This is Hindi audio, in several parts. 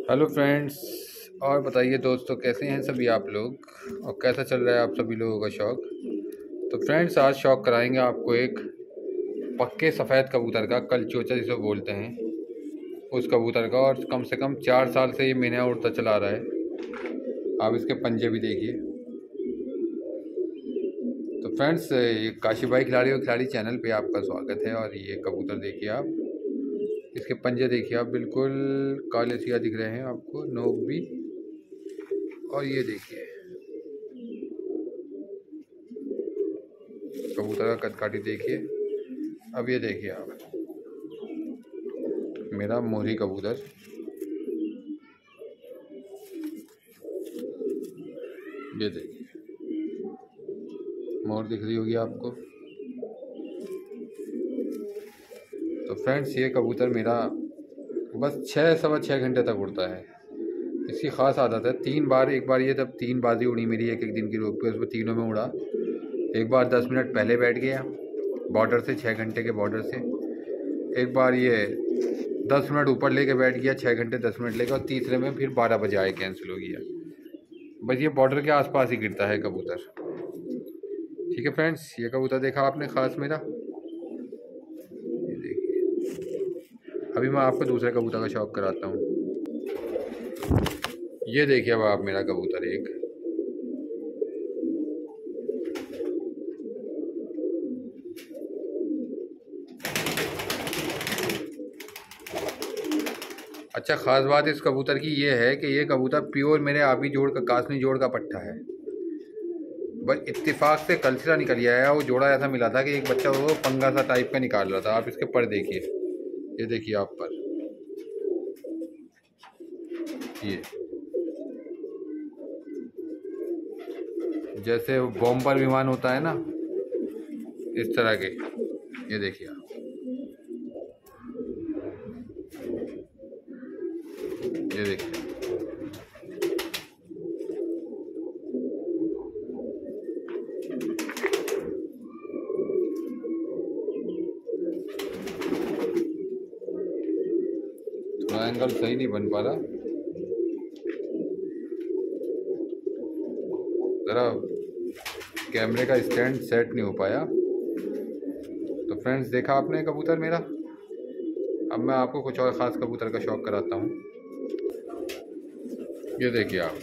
Hello friends. और बताइए दोस्तों, कैसे हैं सभी आप लोग और कैसा चल रहा है आप सभी लोगों का शौक़। तो फ्रेंड्स, आज शौक़ कराएंगे आपको एक पक्के सफ़ेद कबूतर का, कल चोचा जिसे बोलते हैं, उस कबूतर का। और कम से कम 4 साल से ये मीना उड़ता चला रहा है। आप इसके पंजे भी देखिए। तो फ्रेंड्स, ये काशी भाई खिलाड़ी और खिलाड़ी चैनल पे आपका स्वागत है। और ये कबूतर देखिए आप, इसके पंजे देखिए आप, बिल्कुल काले सिया दिख रहे हैं आपको, नोक भी। और ये देखिए कबूतर का कदकाठी देखिए। अब ये देखिए आप, मेरा मोरी कबूतर, ये देखिए मोर दिख रही होगी आपको। तो फ्रेंड्स, ये कबूतर मेरा बस 6-6.25 घंटे तक उड़ता है। इसकी ख़ास आदत है, 3 बार, एक बार ये जब 3 बाजी उड़ी मेरी एक दिन की रोक पे, उसमें तीनों में उड़ा। एक बार 10 मिनट पहले बैठ गया बॉर्डर से, 6 घंटे के बॉर्डर से। एक बार ये 10 मिनट ऊपर लेके बैठ गया, 6 घंटे 10 मिनट लेके। और तीसरे में फिर 12 बजे आए, कैंसिल हो गया। बस ये बॉर्डर के आसपास ही गिरता है कबूतर। ठीक है फ्रेंड्स, ये कबूतर देखा आपने ख़ास मेरा, ये देखिए। अभी मैं आपको दूसरे कबूतर का शौक़ कराता हूँ। ये देखिए अब आप, मेरा कबूतर एक, अच्छा ख़ास बात इस कबूतर की ये है कि ये कबूतर प्योर मेरे आबी जोड़ का, कासनी जोड़ का पट्टा है। बस इत्तेफाक से कलसिरा निकल गया है। वो जोड़ा ऐसा मिला था कि एक बच्चा वो पंगा सा टाइप का निकाल रहा था। आप इसके पर देखिए, ये देखिए आप पर, ये जैसे बॉम्बर विमान होता है ना, इस तरह के, ये देखिए आप, ये देखिए। थोड़ा एंगल सही नहीं बन पा रहा, ज़रा कैमरे का स्टैंड सेट नहीं हो पाया। तो फ्रेंड्स, देखा आपने कबूतर मेरा। अब मैं आपको कुछ और ख़ास कबूतर का शौक़ कराता हूँ। ये देखिए आप,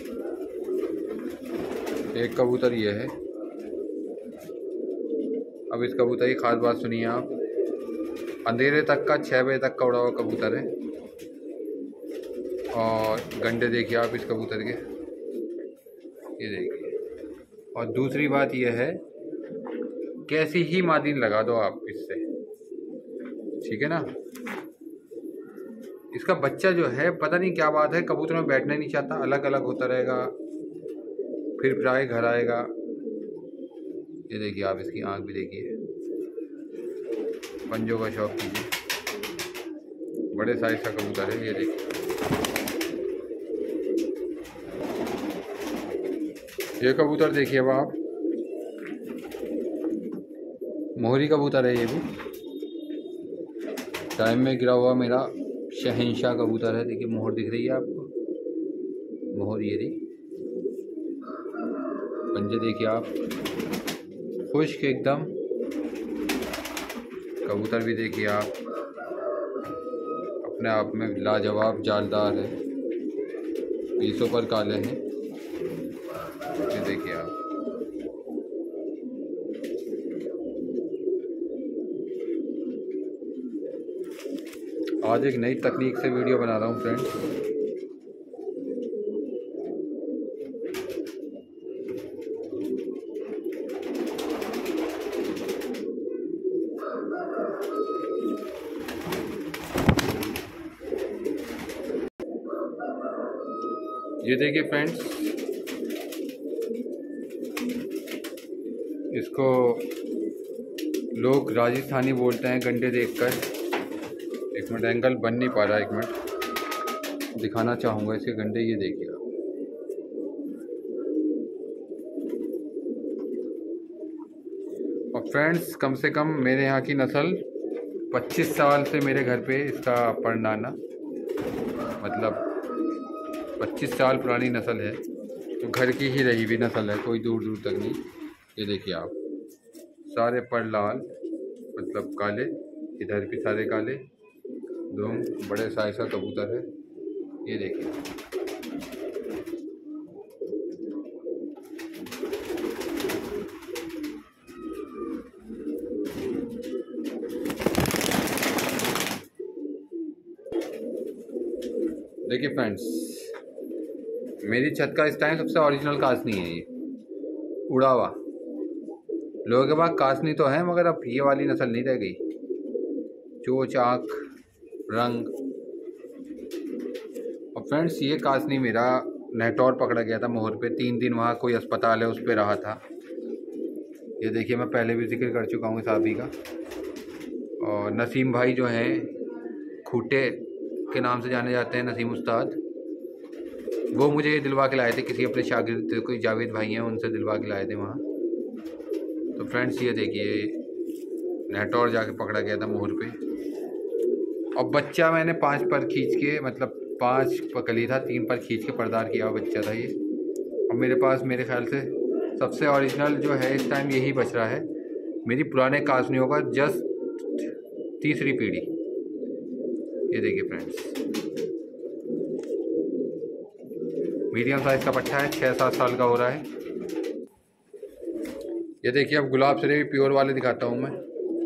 एक कबूतर ये है। अब इस कबूतर की ख़ास बात सुनिए आप। अंधेरे तक का, 6 बजे तक का उड़ा हुआ कबूतर है। और गंडे देखिए आप इस कबूतर के, ये देखिए। और दूसरी बात यह है, कैसी ही मादीन लगा दो आप इससे, ठीक है ना। इसका बच्चा जो है, पता नहीं क्या बात है, कबूतर में बैठना ही नहीं चाहता, अलग अलग होता रहेगा, फिर प्राय घर आएगा। ये देखिए आप, इसकी आँख भी देखिए। पंजों का शौक़ कीजिए, बड़े साइज का कबूतर है, ये देखिए। ये कबूतर देखिए अब आप, मोहरी कबूतर है ये भी, टाइम में गिरा हुआ मेरा शहंशाह कबूतर है। देखिए मोहर दिख रही है आपको, मोहर ये रही। पंजे देखिए आप, खुश्क एकदम। कबूतर भी देखिए आप, अपने आप में लाजवाब जालदार है, पीसों पर काले हैं। ये देखिए आप, आज एक नई तकनीक से वीडियो बना रहा हूँ फ्रेंड्स। ये देखिए फ्रेंड्स, इसको लोग राजस्थानी बोलते हैं गंडे देखकर। एक मिनट, एंगल बन नहीं पा रहा, एक मिनट दिखाना चाहूँगा इसके गंडे। ये देखिए आप, और फ्रेंड्स, कम से कम मेरे यहाँ की नस्ल 25 साल से मेरे घर पे इसका परनाना, मतलब 25 साल पुरानी नस्ल है, तो घर की ही रही हुई नस्ल है, कोई दूर दूर तक नहीं। ये देखिए आप, सारे पर लाल मतलब काले, इधर भी सारे काले, दो बड़े साइज का कबूतर है। ये देखिए देखिए फ्रेंड्स, मेरी छत का इस टाइम सबसे ओरिजिनल कासनी है ये, उड़ा हुआ। लोगों के पास कासनी तो है, मगर अब ये वाली नस्ल नहीं रह गई। चोंच, आँख, रंग। और फ्रेंड्स, ये कासनी मेरा नेटौर पकड़ा गया था मोहर पे। 3 दिन वहाँ कोई अस्पताल है उस पर रहा था। ये देखिए, मैं पहले भी जिक्र कर चुका हूँ साहबी का। और नसीम भाई जो हैं, खूटे के नाम से जाने जाते हैं, नसीम उस्ताद, वो मुझे ये दिलवा के लाए थे। किसी अपने शागिर्द, कोई जावेद भाई हैं, उनसे दिलवा के लाए थे वहाँ। तो फ्रेंड्स, ये देखिए, नेटौर जाके पकड़ा गया था मोहर पे। और बच्चा मैंने 5 पर खींच के, मतलब 5 पकली था, 3 पर खींच के पर्दार किया हुआ बच्चा था ये। अब मेरे पास मेरे ख्याल से सबसे ओरिजिनल जो है इस टाइम यही बच रहा है। मेरी पुराने कासनियों का जस्ट तीसरी पीढ़ी। ये देखिए फ्रेंड्स, मीडियम साइज़ का पट्ठा है, 6-7 साल का हो रहा है। ये देखिए, अब गुलाब सिरे भी प्योर वाले दिखाता हूँ मैं।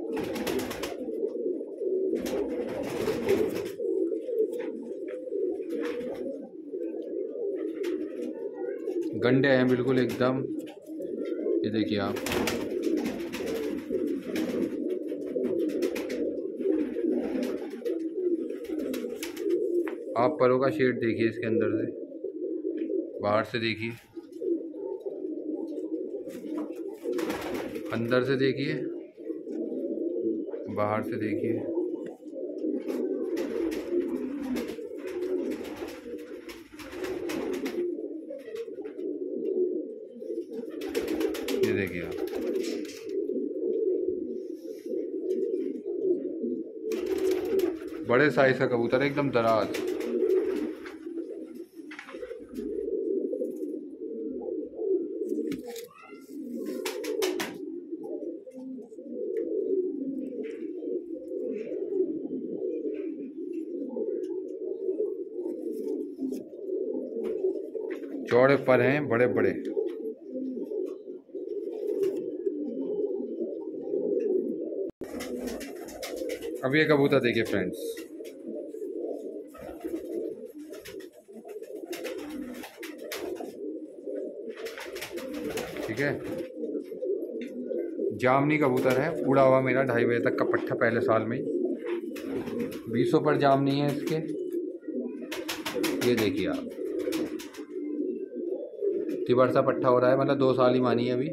गंडे हैं बिल्कुल एकदम। ये देखिए आप, परों का शेड देखिए, इसके अंदर से, बाहर से देखिए, अंदर से देखिए, बाहर से देखिए। ये देखिए आप, बड़े साइज का कबूतर है, एकदम दराज। चौड़े पर हैं, बड़े बड़े। अब ये कबूतर देखिए फ्रेंड्स, ठीक है, जामनी कबूतर है, उड़ा हुआ मेरा 2.5 बजे तक का पट्ठा पहले साल में ही। 20 पर जामनी है इसके। ये देखिए आप, तिबर सा पट्ठा हो रहा है, मतलब 2 साल ही मानी है अभी।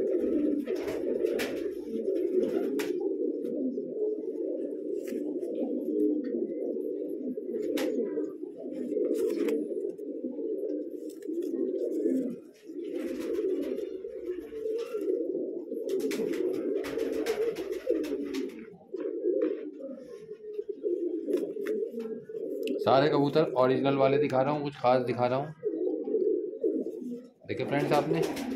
सारे कबूतर ओरिजिनल वाले दिखा रहा हूँ, कुछ खास दिखा रहा हूँ। देखिए फ्रेंड्स, आपने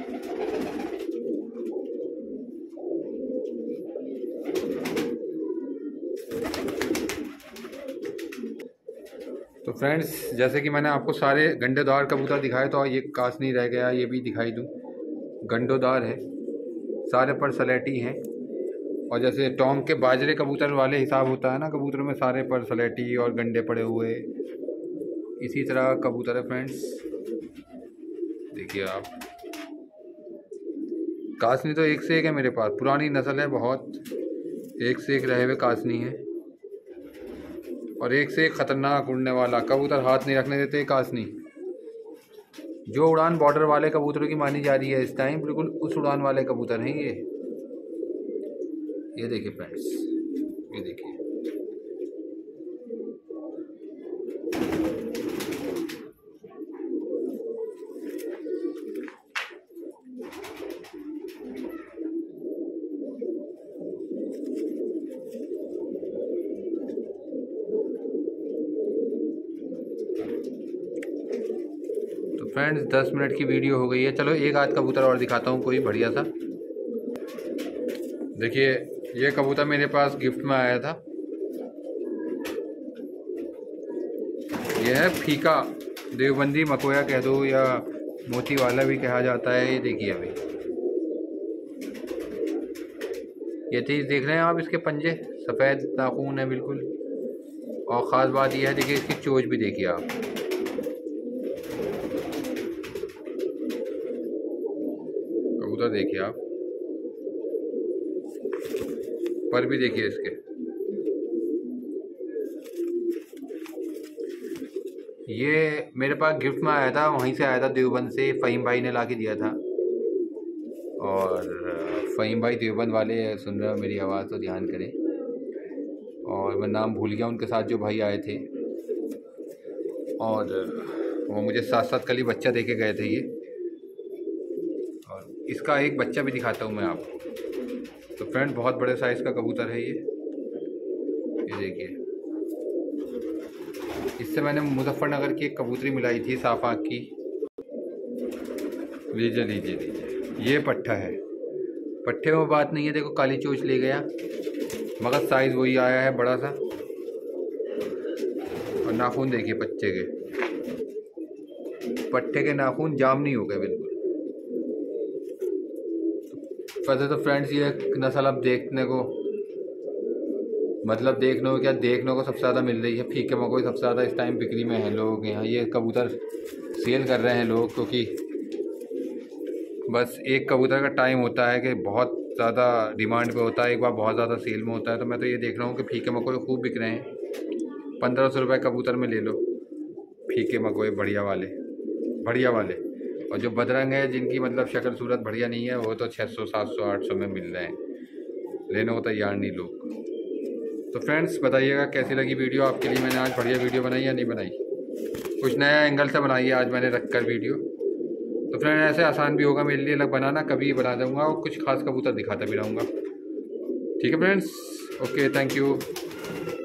तो फ्रेंड्स, जैसे कि मैंने आपको सारे गंडेदार कबूतर दिखाए, तो ये कास नहीं रह गया, ये भी दिखाई दूँ। गंडोदार है, सारे पर सलेटी हैं। और जैसे टोंग के बाजरे कबूतर वाले हिसाब होता है ना कबूतरों में, सारे पर सलेटी और गंडे पड़े हुए, इसी तरह कबूतर है फ्रेंड्स। देखिए आप, कासनी तो एक से एक है मेरे पास, पुरानी नस्ल है बहुत, एक से एक रहे हुए कासनी है। और एक से एक ख़तरनाक उड़ने वाला कबूतर, हाथ नहीं रखने देते कासनी। जो उड़ान बॉर्डर वाले कबूतरों की मानी जा रही है इस टाइम, बिल्कुल उस उड़ान वाले कबूतर हैं ये। ये देखिए फ्रेंड्स, ये देखिए, फ्रेंड्स 10 मिनट की वीडियो हो गई है। चलो एक आध कबूतर और दिखाता हूँ, कोई बढ़िया सा। देखिए ये कबूतर मेरे पास गिफ्ट में आया था। ये है फीका देवबंदी मकोया कह दो या मोती वाला भी कहा जाता है। ये देखिए अभी ये चीज़ देख रहे हैं आप, इसके पंजे सफ़ेद नाखून है बिल्कुल। और ख़ास बात यह है, देखिए इसकी चोंच भी देखिए आप। कबूतर देखिए आप, पर भी देखिए इसके। ये मेरे पास गिफ्ट में आया था, वहीं से आया था देवबंद से। फ़हीम भाई ने ला के दिया था। और फ़हीम भाई देवबंद वाले सुन रहे हो मेरी आवाज़ तो ध्यान करें। और मैं नाम भूल गया उनके साथ जो भाई आए थे, और वो मुझे साथ साथ कल ही बच्चा दे के गए थे ये। और इसका एक बच्चा भी दिखाता हूँ मैं आपको। तो फ्रेंड बहुत बड़े साइज़ का कबूतर है ये देखिए। इससे मैंने मुजफ्फरनगर की एक कबूतरी मिलाई थी साफ आँख की। लीजिए लीजिए लीजिए, ये पट्ठा है। पट्ठे में बात नहीं है, देखो काली चोंच ले गया, मगर साइज़ वही आया है बड़ा सा। और नाखून देखिए बच्चे के, पट्ठे के नाखून जाम नहीं हो गए बिल्कुल। वैसे तो फ्रेंड्स ये नस्ल अब देखने को, मतलब देखने को क्या, देखने को सबसे ज़्यादा मिल रही है। फीके मकोई सबसे ज़्यादा इस टाइम बिक्री में है। लोग यहाँ ये कबूतर सेल कर रहे हैं लोग, क्योंकि बस एक कबूतर का टाइम होता है कि बहुत ज़्यादा डिमांड पे होता है, एक बार बहुत ज़्यादा सेल में होता है। तो मैं तो ये देख रहा हूँ कि फीके मकोई खूब बिक रहे हैं। 1500 रुपये कबूतर में ले लो फीके मकोई बढ़िया वाले, बढ़िया वाले। और जो बदरंग है, जिनकी मतलब शक्ल सूरत बढ़िया नहीं है, वो तो 600 700 800 में मिल रहे हैं। लेने को तैयार नहीं लोग। तो फ्रेंड्स बताइएगा कैसी लगी वीडियो आपके लिए। मैंने आज बढ़िया वीडियो बनाई या नहीं बनाई, कुछ नया एंगल से बनाई है आज मैंने रख कर वीडियो। तो फ्रेंड ऐसे आसान भी होगा मेरे लिए अलग बनाना, कभी बना दूँगा और कुछ खास कबूतर दिखाता भी रहूँगा। ठीक है फ्रेंड्स, ओके, थैंक यू।